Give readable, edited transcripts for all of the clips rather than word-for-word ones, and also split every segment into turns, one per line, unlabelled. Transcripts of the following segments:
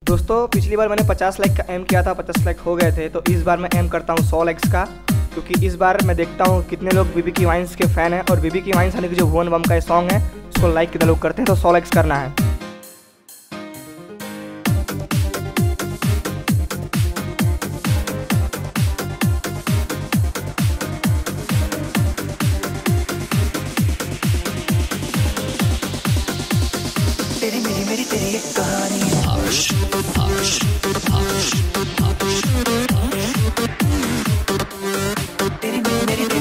दोस्तों पिछली बार मैंने 50 लाइक का एम किया था, 50 लाइक हो गए थे। तो इस बार मैं एम करता हूँ 100 लाइक्स का, क्योंकि इस बार मैं देखता हूँ कितने लोग बीबी वाइन्स के फ़ैन हैं और बीबी वाइन्स यानी कि जो भुवन बम का सॉन्ग है उसको लाइक कितने लोग करते हैं। तो 100 लाइक्स करना है।
तेरी मेरी मेरी तेरी एक कहानी है। तेरी मेरी मेरी तेरी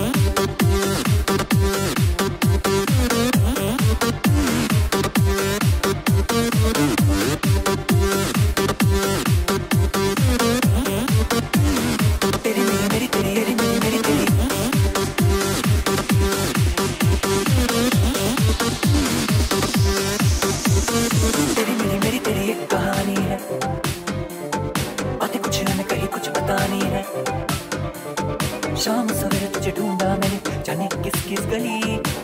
तेरी मेरी मेरी तेरी तेरी मेरी मेरी तेरी तेरी मेरी मेरी तेरी एक कहानी है। बातें कुछ हमें कहीं कुछ बतानी है। शाम सवेरे तुझे ढूंढा मैंने, जाने किस किस गली